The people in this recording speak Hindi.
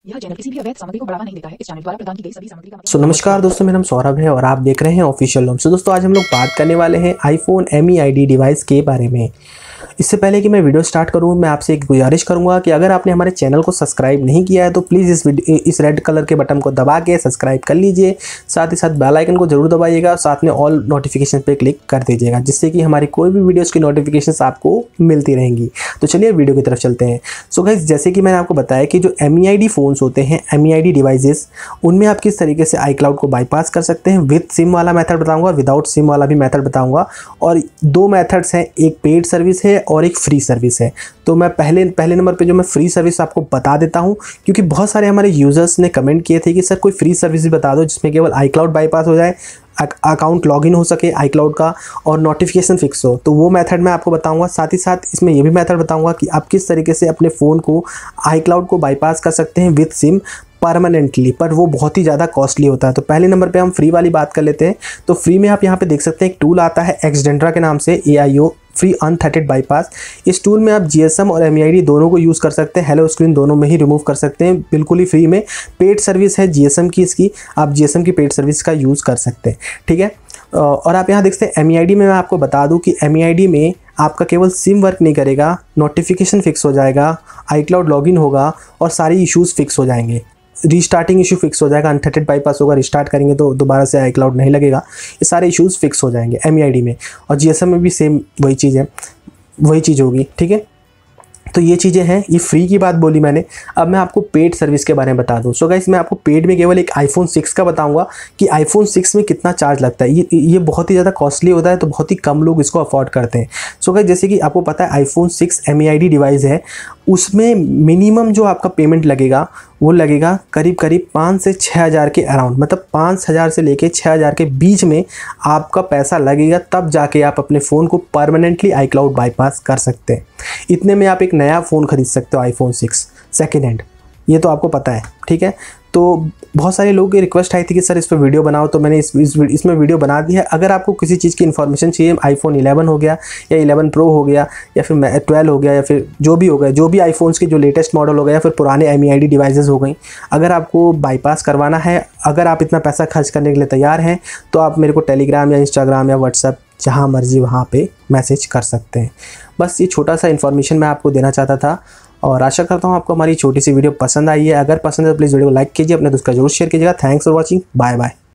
यह चैनल किसी भी अवैध सामग्री को बढ़ावा नहीं देता है। इस चैनल द्वारा प्रदान की गई सभी सामग्री का नमस्कार दोस्तों, मेरा नाम सौरभ है और आप देख रहे हैं ऑफिशियल नॉम। दोस्तों आज हम लोग बात करने वाले हैं आईफोन MEID डिवाइस के बारे में। इससे पहले कि मैं वीडियो स्टार्ट करूं, मैं आपसे एक गुजारिश करूंगा कि अगर आपने हमारे चैनल को सब्सक्राइब नहीं किया है तो प्लीज़ इस रेड कलर के बटन को दबा के सब्सक्राइब कर लीजिए। साथ ही साथ बेल आइकन को जरूर दबाइएगा, साथ में ऑल नोटिफिकेशन पे क्लिक कर दीजिएगा, जिससे कि हमारी कोई भी वीडियोज़ की नोटिफिकेशन आपको मिलती रहेंगी। तो चलिए वीडियो की तरफ चलते हैं। सो गाइस, जैसे कि मैंने आपको बताया कि जो MEID फ़ोन्स होते हैं, MEID डिवाइसेस, उनमें आप किस तरीके से iCloud को बाईपास कर सकते हैं। विद सिम वाला मेथड बताऊंगा, विदाउट सिम वाला भी मेथड बताऊंगा। और दो मेथड्स हैं, एक पेड सर्विस है और एक फ्री सर्विस है। तो मैं पहले नंबर पे जो मैं फ्री सर्विस आपको बता देता हूं, क्योंकि बहुत सारे हमारे यूज़र्स ने कमेंट किए थे कि सर कोई फ्री सर्विस भी बता दो जिसमें केवल iCloud बाईपास हो जाए, अकाउंट लॉगिन हो सके iCloud का और नोटिफिकेशन फिक्स हो। तो वो मेथड मैं आपको बताऊंगा। साथ ही साथ इसमें ये भी मेथड बताऊंगा कि आप किस तरीके से अपने फ़ोन को iCloud को बाईपास कर सकते हैं विद सिम परमानेंटली, पर वो बहुत ही ज़्यादा कॉस्टली होता है। तो पहले नंबर पे हम फ्री वाली बात कर लेते हैं। तो फ्री में आप यहाँ पे देख सकते हैं एक टूल आता है एक्सडेंड्रा के नाम से, AIO फ्री अनथ्रेटेड बाईपास। इस टूल में आप GSM और MEID दोनों को यूज़ कर सकते हैं, हेलो स्क्रीन दोनों में ही रिमूव कर सकते हैं, बिल्कुल ही फ्री में। पेड सर्विस है GSM की, इसकी आप GSM की पेड सर्विस का यूज़ कर सकते हैं, ठीक है। और आप यहाँ देख सकते हैं MEID में मैं आपको बता दूँ कि MEID में आपका केवल सिम वर्क नहीं करेगा, नोटिफिकेशन फिक्स हो जाएगा, iCloud लॉगिन होगा और सारी इश्यूज़ फिक्स हो जाएंगे। रीस्टार्टिंग इशू फिक्स हो जाएगा, अनथ्रेटेड बाईपास होगा, रिस्टार्ट करेंगे तो दोबारा से iCloud नहीं लगेगा। ये सारे इश्यूज़ फिक्स हो जाएंगे MEID में। और GSM में भी सेम वही चीज़ है, वही चीज़ होगी, ठीक है। तो ये चीज़ें हैं, ये फ्री की बात बोली मैंने। अब मैं आपको पेड सर्विस के बारे में बता दूं। सो गाइस, मैं आपको पेड में केवल एक iPhone 6 का बताऊंगा कि iPhone 6 में कितना चार्ज लगता है। ये बहुत ही ज़्यादा कॉस्टली होता है, तो बहुत ही कम लोग इसको अफोर्ड करते हैं। सो गाइस, जैसे कि आपको पता है iPhone 6 MEID डिवाइस है, उसमें मिनिमम जो आपका पेमेंट लगेगा वो लगेगा करीब 5 से 6 हज़ार के अराउंड, मतलब 5,000 से लेके 6 हज़ार के बीच में आपका पैसा लगेगा, तब जाके आप अपने फ़ोन को परमानेंटली iCloud बाईपास कर सकते हैं। इतने में आप एक नया फ़ोन खरीद सकते हो, iPhone 6 सेकेंड हैंड, ये तो आपको पता है, ठीक है। तो बहुत सारे लोगों की रिक्वेस्ट आई थी कि सर इस पर वीडियो बनाओ, तो मैंने इसमें वीडियो बना दी है। अगर आपको किसी चीज़ की इन्फॉर्मेशन चाहिए, iPhone 11 हो गया या 11 Pro हो गया या फिर 12 हो गया या फिर जो भी हो गया, जो भी iPhones के जो लेटेस्ट मॉडल हो गया या फिर पुराने MEID डिवाइसेस हो गई, अगर आपको बाईपास करवाना है, अगर आप इतना पैसा खर्च करने के लिए तैयार हैं, तो आप मेरे को टेलीग्राम या इंस्टाग्राम या व्हाट्सएप जहाँ मर्जी वहाँ पे मैसेज कर सकते हैं। बस ये छोटा सा इन्फॉर्मेशन मैं आपको देना चाहता था और आशा करता हूँ आपको हमारी छोटी सी वीडियो पसंद आई है। अगर पसंद है तो प्लीज़ वीडियो को लाइक कीजिए, अपने दोस्त का जरूर शेयर कीजिएगा। Thanks for watching, bye bye.